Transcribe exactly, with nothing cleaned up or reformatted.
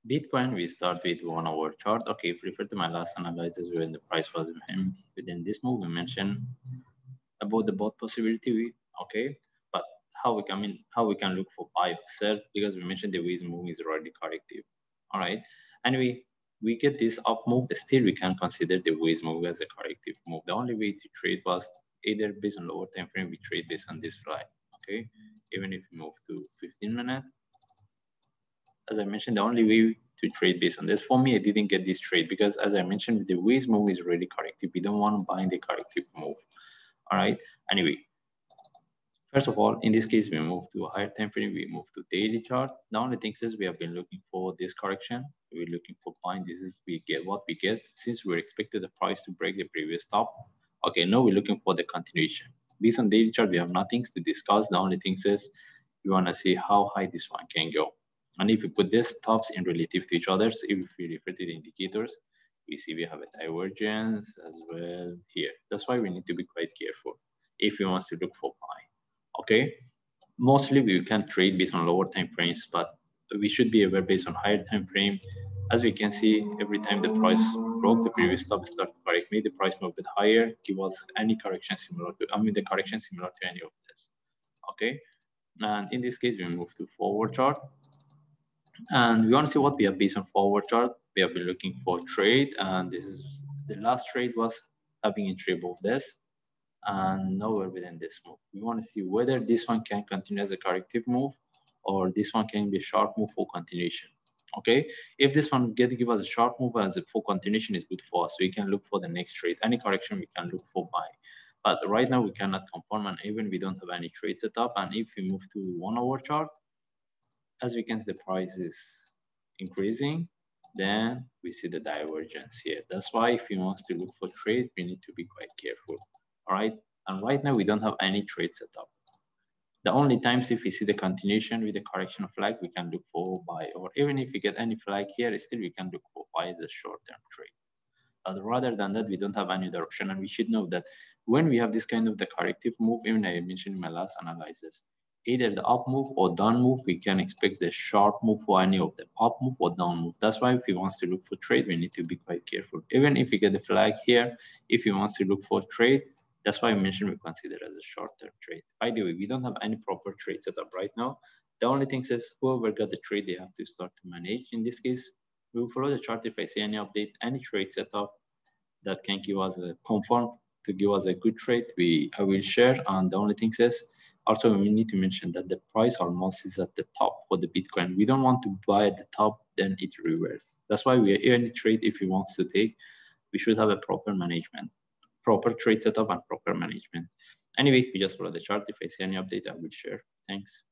Bitcoin, we start with one hour chart. Okay, if you refer to my last analysis when the price was within this move, we mentioned about the both possibility. Okay, but how we can I mean how we can look for buy or sell, because we mentioned the Wiz move is already corrective. All right, and we we get this up move, still we can consider the Wiz move as a corrective move. The only way to trade was either based on lower time frame, we trade based on this fly. Okay, even if we move to fifteen minute, as I mentioned, the only way to trade based on this, for me, I didn't get this trade because, as I mentioned, the Wiz move is really corrective. We don't want to buy the corrective move. All right. Anyway, first of all, in this case, we move to a higher time frame. We move to daily chart. The only thing is we have been looking for this correction. We're looking for buying. This is we get what we get since we're expected the price to break the previous top. Okay, now we're looking for the continuation. Based on daily chart, we have nothing to discuss. The only thing is we want to see how high this one can go. And if we put these tops in relative to each other, so if we refer to the indicators, we see we have a divergence as well here. That's why we need to be quite careful if we want to look for buy. Okay, mostly we can trade based on lower time frames, but we should be aware based on higher time frame. As we can see, every time the price broke the previous top, start to correct me, the price moved a bit higher, give us any correction similar to, I mean the correction similar to any of this. Okay, and in this case we move to forward chart, and we want to see what we have based on forward chart. We have been looking for trade, and this is the last trade was having a trade above this, and nowhere within this move. We want to see whether this one can continue as a corrective move or this one can be a sharp move for continuation. Okay, if this one get give us a sharp move as a for continuation is good for us, so we can look for the next trade. Any correction we can look for buy, but right now we cannot confirm, and even we don't have any trade set up. And if we move to one hour chart, as we can see the price is increasing, then we see the divergence here. That's why if you want to look for trade, we need to be quite careful. All right, and right now we don't have any trade set up. The only times if we see the continuation with the correction flag, we can look for buy, or even if we get any flag here, still we can look for buy as a short-term trade. But rather than that, we don't have any other option, and we should know that when we have this kind of the corrective move, even I mentioned in my last analysis, either the up move or down move, we can expect the sharp move for any of the up move or down move. That's why if he wants to look for trade, we need to be quite careful. Even if we get the flag here, if he wants to look for trade, that's why I mentioned we consider as a short-term trade. By the way, we don't have any proper trade setup right now. The only thing is whoever got the trade, they have to start to manage. In this case, we will follow the chart. If I see any update, any trade setup that can give us a confirm to give us a good trade, we I will share. And the only thing is also we need to mention that the price almost is at the top for the Bitcoin. We don't want to buy at the top, then it reverses. That's why we any trade if we want to take, we should have a proper management, proper trade setup and proper management. Anyway, we just follow the chart. If I see any update, I will share. Thanks.